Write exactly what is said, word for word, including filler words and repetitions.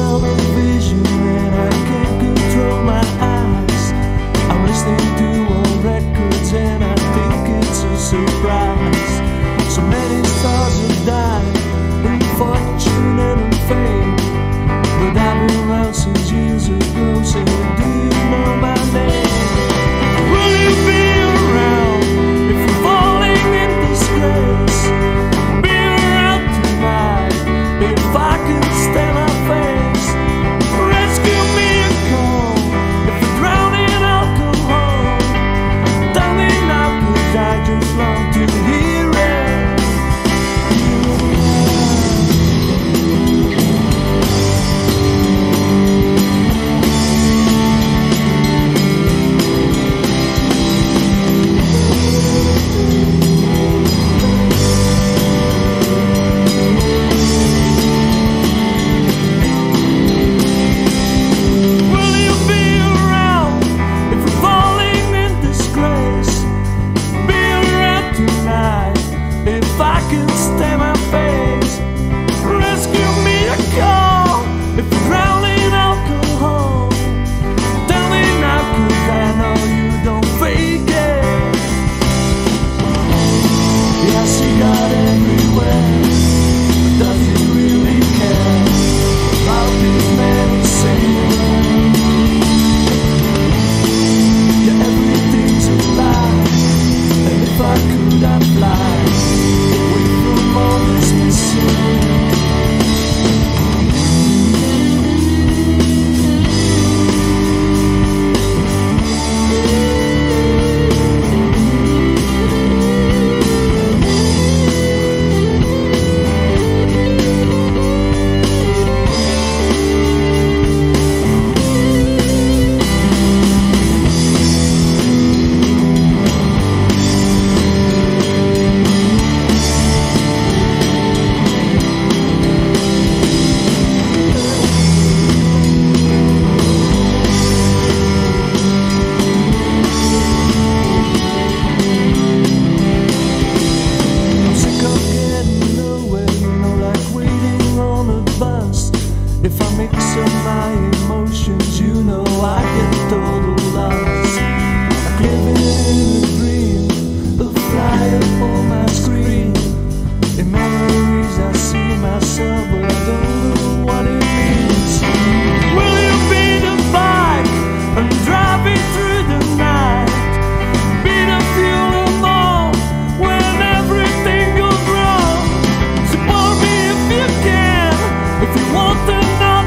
television and I can't control my eyes. I'm listening to old records and I think it's a surprise. So many stars have died in fortune and in fame, but I've been around since years ago, saying, do you know my name? Will you be around if you're falling in disgrace? Be around tonight if I can stand my face. Rescue me a call if you're drowning in alcohol. Tell me now, 'cause I just long to hear it. If I can stand my face, rescue me a call if you're drowning in alcohol. Tell me now, 'cause I know you don't fake it. Yeah, I see God everywhere, but does he really care about these men who say yeah, everything's a lie, and if I could I'd fly away from all this missing. If I mix up my emotions, you know I get total lost. I'm living in a dream, a fly up on my screen. In memories I see myself, but I don't know what it means. Will you be the bike I'm driving through the night? Be the fuel of all when everything goes wrong. Support me if you can, if you want to know.